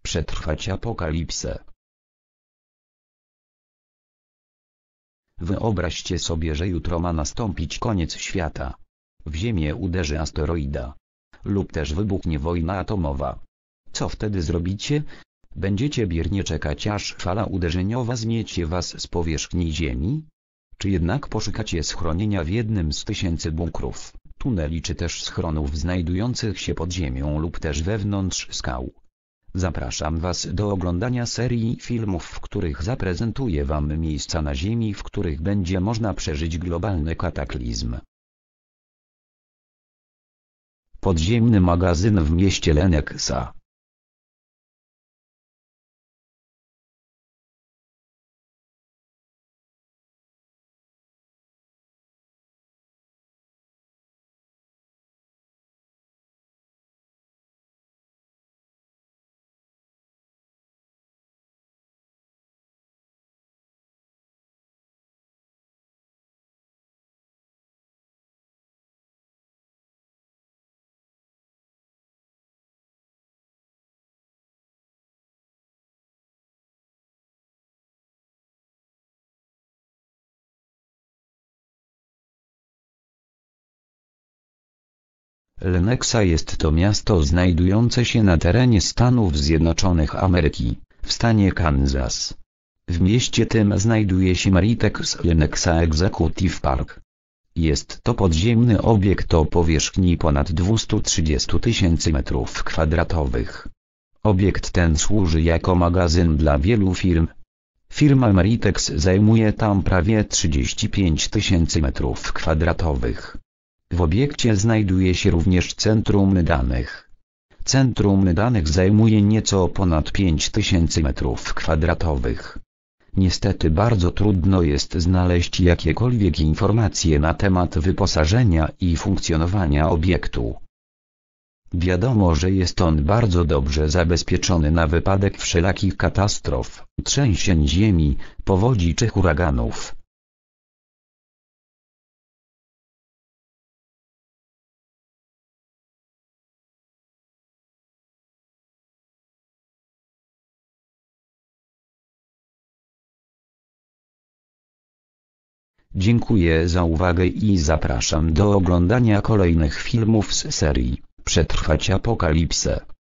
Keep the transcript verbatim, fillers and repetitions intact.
Przetrwać apokalipsę. Wyobraźcie sobie, że jutro ma nastąpić koniec świata. W Ziemię uderzy asteroida. Lub też wybuchnie wojna atomowa. Co wtedy zrobicie? Będziecie biernie czekać, aż fala uderzeniowa zmiecie was z powierzchni Ziemi? Czy jednak poszukacie schronienia w jednym z tysięcy bunkrów, tuneli czy też schronów znajdujących się pod ziemią lub też wewnątrz skał? Zapraszam was do oglądania serii filmów, w których zaprezentuję wam miejsca na Ziemi, w których będzie można przeżyć globalny kataklizm. Podziemny magazyn w mieście Lenexa. Lenexa jest to miasto znajdujące się na terenie Stanów Zjednoczonych Ameryki, w stanie Kansas. W mieście tym znajduje się Maritex Lenexa Executive Park. Jest to podziemny obiekt o powierzchni ponad dwieście trzydzieści tysięcy metrów kwadratowych. Obiekt ten służy jako magazyn dla wielu firm. Firma Maritex zajmuje tam prawie trzydzieści pięć tysięcy metrów kwadratowych. W obiekcie znajduje się również centrum danych. Centrum danych zajmuje nieco ponad pięć tysięcy metrów kwadratowych. Niestety bardzo trudno jest znaleźć jakiekolwiek informacje na temat wyposażenia i funkcjonowania obiektu. Wiadomo, że jest on bardzo dobrze zabezpieczony na wypadek wszelakich katastrof, trzęsień ziemi, powodzi czy huraganów. Dziękuję za uwagę i zapraszam do oglądania kolejnych filmów z serii Przetrwać apokalipsę.